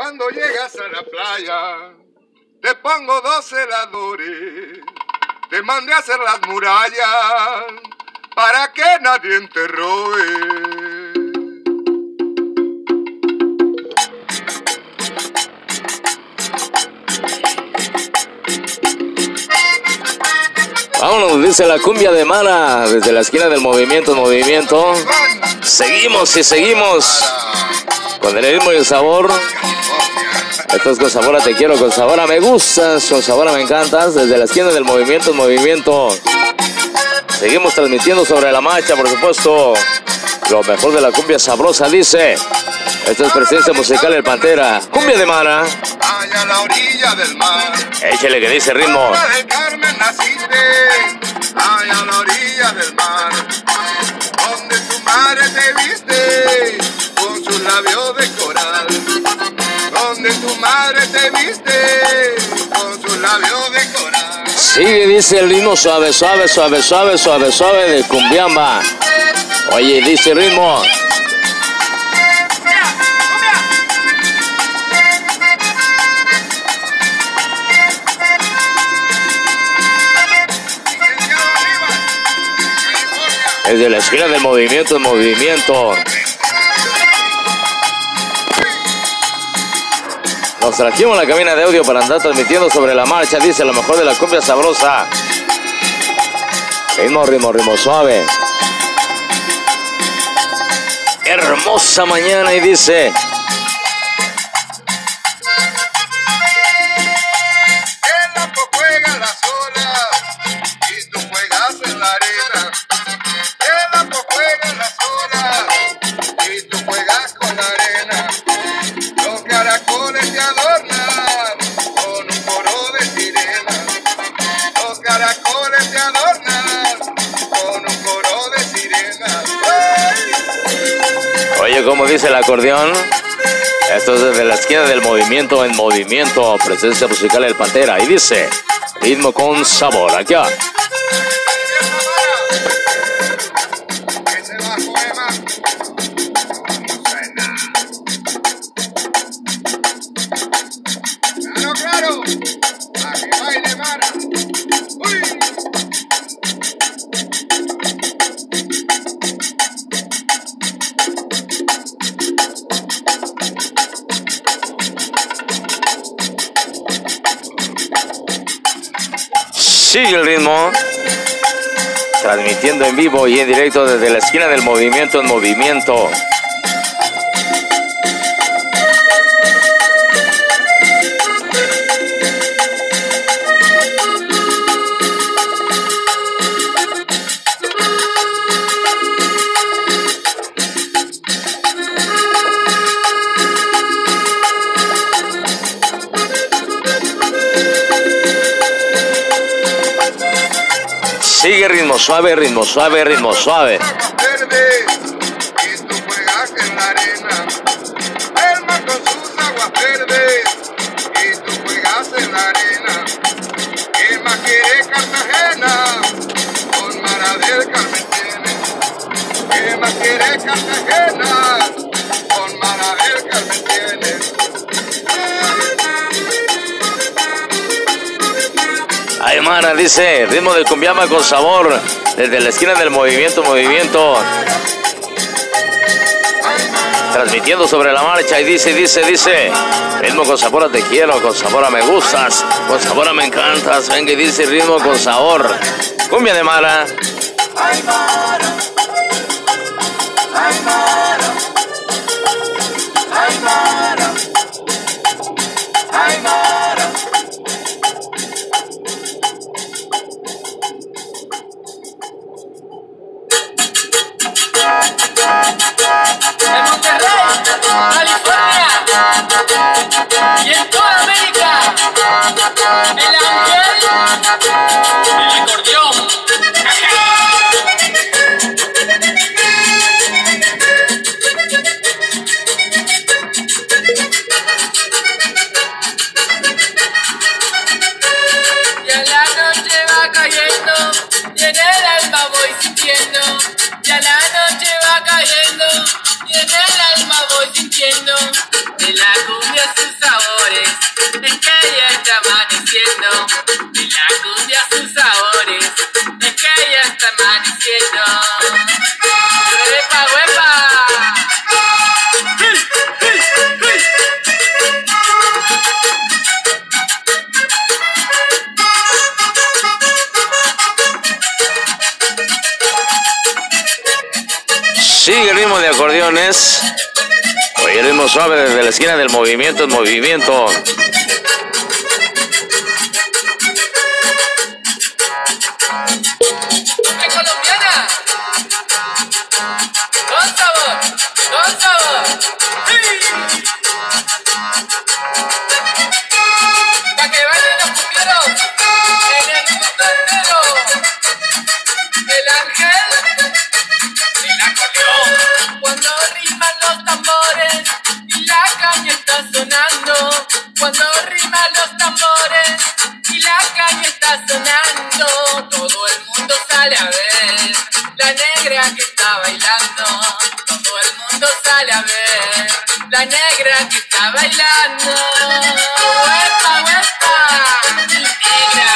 Cuando llegas a la playa, te pongo 2 celadores, te mandé a hacer las murallas para que nadie te robe. Vámonos, dice la cumbia de Mara, desde la esquina del movimiento. Seguimos y seguimos con el ritmo y el sabor. Esto es con sabor a te quiero, con sabor a me gustas, con sabor a me encantas. Desde la esquina del movimiento. Seguimos transmitiendo sobre la marcha, por supuesto. Lo mejor de la cumbia sabrosa, dice. Esto es presencia musical El Pantera. Cumbia de Mara. Allá a la orilla del mar. Échale que dice ritmo. De Carmen naciste, allá a la orilla del mar, donde tu madre te viste con sus labios de coral, donde tu madre te viste con sus labios de coral. Sigue, dice el ritmo suave de cumbiamba. Oye, dice el ritmo. Desde la esquina del movimiento. Nos trajimos la cabina de audio para andar transmitiendo sobre la marcha, dice lo mejor de la cumbia sabrosa. Ritmo suave. Hermosa mañana y dice. El campo juega las olas y tú juegas en la arena. El campo juega las olas y tú juegas con la arena. Los caracoles te adornan con un coro de sirenas. Los caracoles te adornan con un coro de sirenas. Oye, como dice el acordeón. Esto es desde la esquina del movimiento en movimiento. Presencia musical El Pantera. Y dice, ritmo con sabor. Acá. Ese bajo Emma. Claro. A que baile Mara. Uy. Sigue el ritmo. Transmitiendo en vivo y en directo desde la esquina del movimiento en movimiento. Sigue ritmo suave. Verde, y tú juegas en la arena. El mar con sus aguas verdes, y tú juegas en la arena. ¿Qué más quiere Cartagena? Con Mara del Carmen tiene. ¿Qué más quiere Cartagena? Con Mara del Carmen tiene. Ay, Mara, dice, ritmo de cumbiamba con sabor. Desde la esquina del movimiento. Transmitiendo sobre la marcha y dice. Ritmo con sabor a te quiero, con sabor a me gustas, con sabor a me encantas. Venga y dice ritmo con sabor. Cumbia de Mara. Ay, Mara. Ay, Mara. Ay, Mara. Ay, Mara. En Monterrey, California y en toda América, el ángel, el acordeón. Ya la noche va cayendo y en el alma voy sintiendo. Ya la noche va cayendo y en el alma voy sintiendo de la cumbia sus sabores, es que ya está amaneciendo. Y la cumbia sus sabores, es que ya está amaneciendo. ¡Huepa, huepa! Sigue el ritmo de acordeones. Oye, el ritmo suave desde la esquina del movimiento en movimiento. ¡Qué colombiana! ¡Con sabor! ¡Con sabor! ¡Sí! ¡Pa' que bailen los cumbieros en el mundo entero! ¡El ángel! ¡El acordeón! Cuando riman los tambores y la caña está sonando. Cuando riman los tambores y la caña está sonando. Todo el mundo sale a ver la negra que está bailando. Todo el mundo sale a ver la negra que está bailando. ¡Huepa, huepa! ¡Mi negra!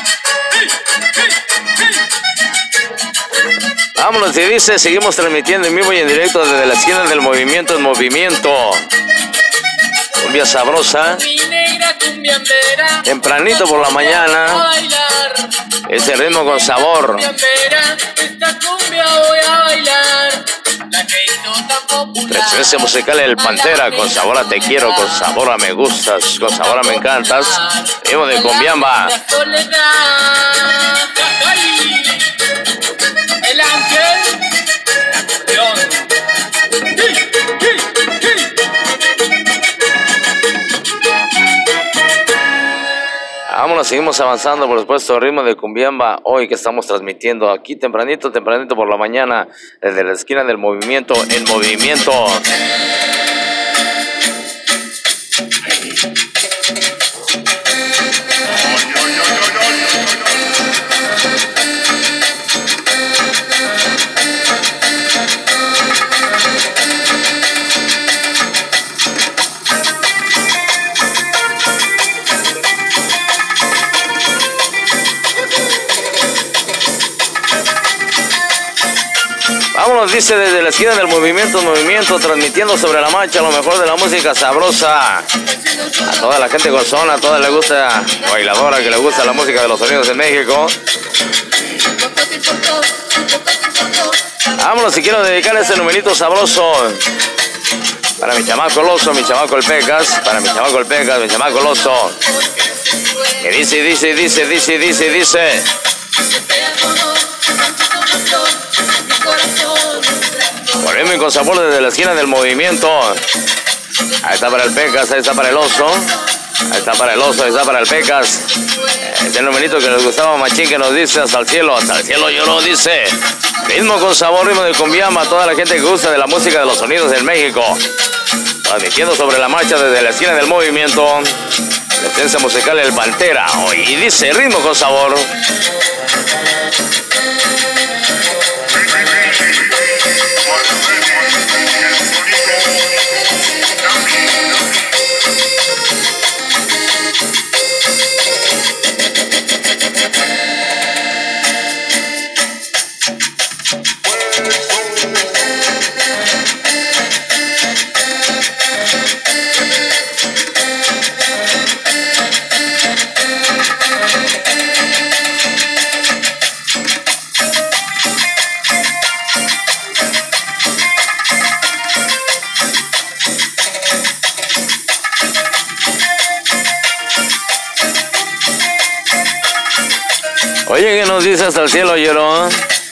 Vámonos, y dice, seguimos transmitiendo en vivo y en directo desde la esquina del movimiento en movimiento. Cumbia sabrosa. Mi negra cumbiambera. Tempranito por la mañana. A bailar. Ese ritmo con sabor. Cumbiambera, esta cumbia voy a bailar. La que hizo tan popular. Presencia musical El Pantera, con sabor a te quiero, con sabor a me gustas, con sabor a me encantas. Ritmo de Cumbiamba. La soledad. ¡Ay! El ángel. El acordeón. Vámonos, seguimos avanzando, por supuesto, ritmo de Cumbiamba, hoy que estamos transmitiendo aquí tempranito por la mañana, desde la esquina del movimiento en movimiento. Vámonos, dice, desde la esquina del movimiento, transmitiendo sobre la marcha lo mejor de la música sabrosa. A toda la gente gozona, a toda le gusta, bailadora, que le gusta la música de los sonidos de México. Vámonos, si quiero dedicarle este numerito sabroso para mi chamaco el oso, mi chamaco el Pecas, para mi chamaco el Pecas, mi chamaco el oso. Que dice. Con ritmo y con sabor desde la esquina del movimiento. Ahí está para el Pecas, ahí está para el oso. Ahí está para el oso, ahí está para el Pecas. Este numerito que les gustaba machín, que nos dice hasta el cielo lloró, dice. Ritmo con sabor, ritmo de Cumbiamba, toda la gente que gusta de la música de los sonidos en México. Transmitiendo sobre la marcha desde la esquina del movimiento. Presencia musical El Pantera. Y dice, ritmo con sabor. Oye, ¿qué nos dice hasta el cielo lloró?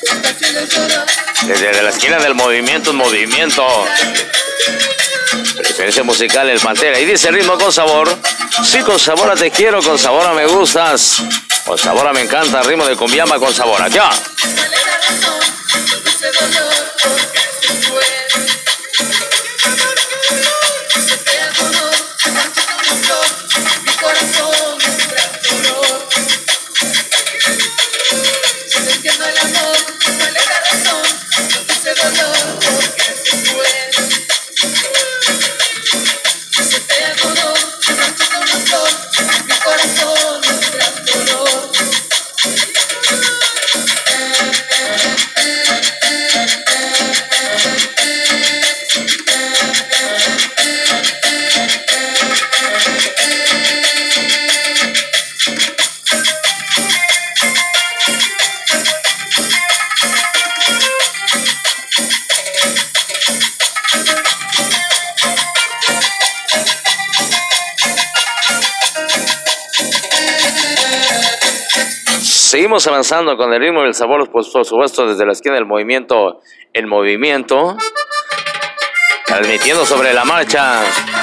Desde la esquina del movimiento en movimiento. Presencia musical El Pantera. Y dice, ritmo con sabor. Sí, con sabor a te quiero, con sabor a me gustas, con sabor a me encanta. Ritmo de Cumbiamba con sabor. Allá. Seguimos avanzando con el ritmo y el sabor, pues, por supuesto, desde la esquina del movimiento, el movimiento, transmitiendo sobre la marcha.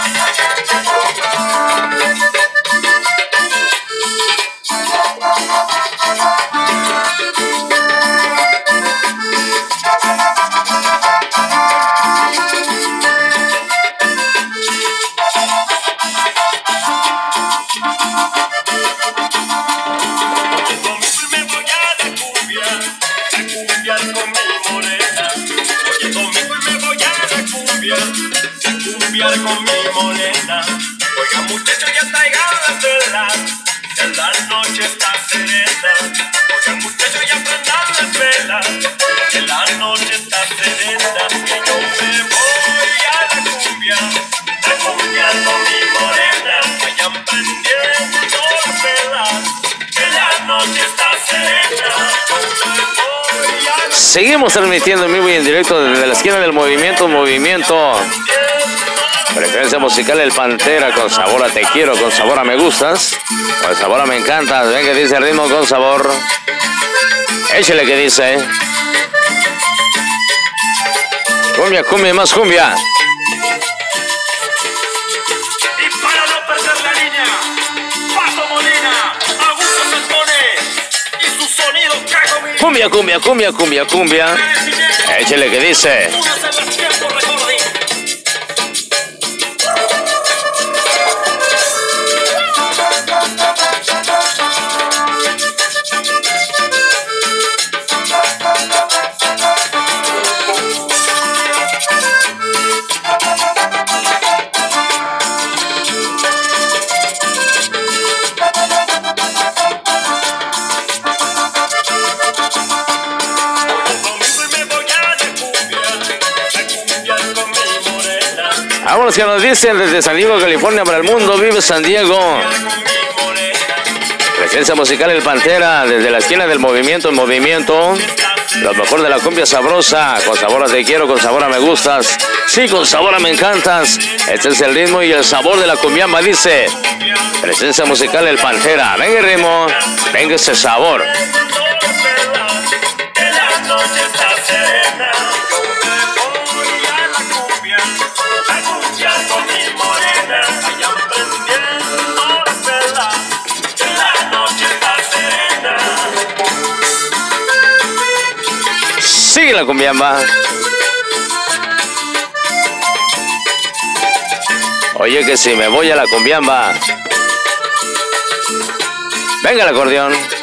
Con mi morena, oiga muchacho, ya traiga las velas, que la noche está serena. Oiga muchacho, ya prendan las velas, que la noche está serena. Que yo me voy a la cumbia con mi morena. Vayan prendiendo las velas, que la noche está serena. Yo me voy a la... Seguimos transmitiendo en vivo y en directo desde la esquina del movimiento, Frecuencia musical El Pantera, con sabor a te quiero, con sabor a me gustas, con sabor a me encantas. Ven que dice el ritmo con sabor. Échale que dice. Cumbia, cumbia y más cumbia. Y para no perder la línea, Pato Molina, Augusto Santone y su sonido Cacomí. Cumbia, cumbia, cumbia, cumbia, cumbia. Échale que dice. Vámonos que nos dicen desde San Diego, California, para el mundo. Vive San Diego. Presencia musical El Pantera, desde la esquina del movimiento, Lo mejor de la cumbia sabrosa, con sabor a te quiero, con sabor a me gustas. Sí, con sabor a me encantas. Este es el ritmo y el sabor de la cumbiamba, dice. Presencia musical El Pantera. Venga el ritmo, venga ese sabor. Sigue la cumbiamba. Oye, que si me voy a la cumbiamba. Venga el acordeón.